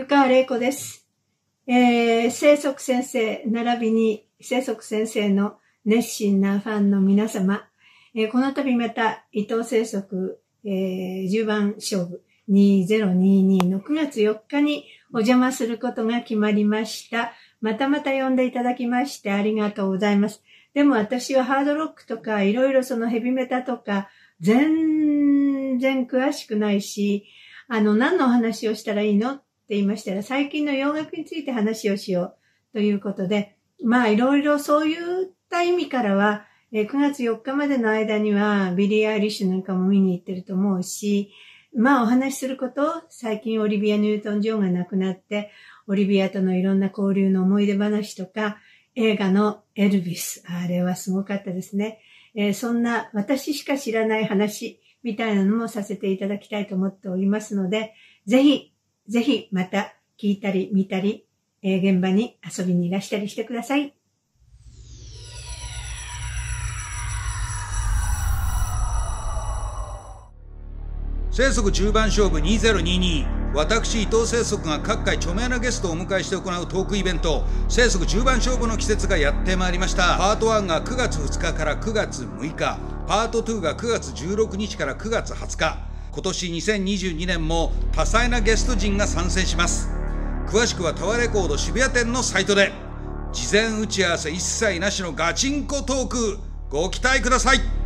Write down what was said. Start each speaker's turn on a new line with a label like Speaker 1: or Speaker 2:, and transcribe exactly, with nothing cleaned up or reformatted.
Speaker 1: 湯川玲子です。えー、清則先生、並びに清則先生の熱心なファンの皆様、えー、この度また伊藤清則、えー、じゅうばん勝負にせんにじゅうにのくがつよっかにお邪魔することが決まりました。またまた呼んでいただきましてありがとうございます。でも私はハードロックとかいろいろそのヘビメタとか全然詳しくないし、あの何のお話をしたらいいのって言いましたら、最近の洋楽について話をしようということで、まあいろいろそういった意味からは、くがつよっかまでの間にはビリー・アイリッシュなんかも見に行ってると思うし、まあお話しすること、最近オリビア・ニュートン・ジョンが亡くなって、オリビアとのいろんな交流の思い出話とか、映画のエルビス、あれはすごかったですね。えー、そんな私しか知らない話みたいなのもさせていただきたいと思っておりますので、ぜひ、ぜひまた聞いたり見たり、えー、現場に遊びにいらしたりしてください。
Speaker 2: 清則中盤勝負にせんにじゅうに、私伊藤清則が各界著名なゲストをお迎えして行うトークイベント、清則中盤勝負の季節がやってまいりました。パートワンがくがつふつかからくがつむいか、パートツーがくがつじゅうろくにちからくがつはつか、今年にせんにじゅうにねんも多彩なゲスト陣が参戦します。詳しくはタワーレコード渋谷店のサイトで。事前打ち合わせ一切なしのガチンコトーク、ご期待ください。